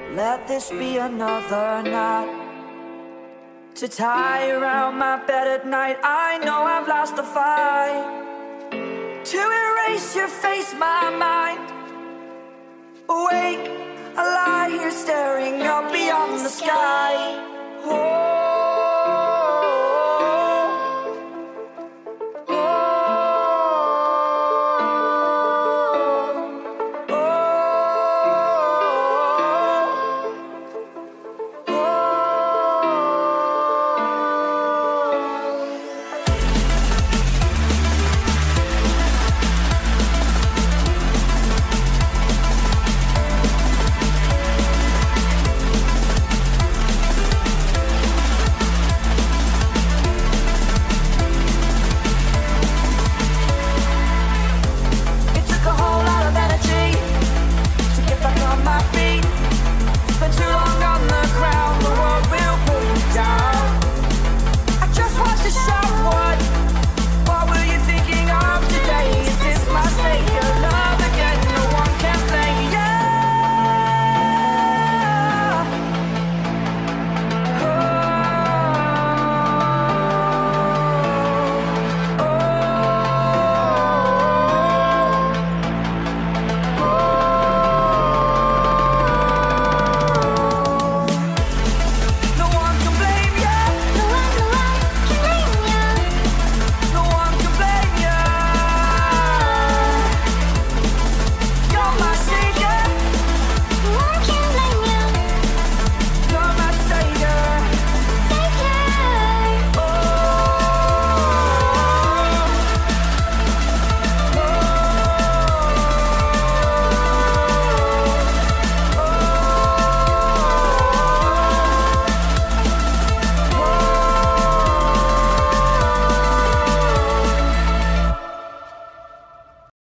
Let this be another knot to tie around my bed at night. I know I've lost the fight to erase your face, my mind. Awake, I lie here staring up beyond the sky.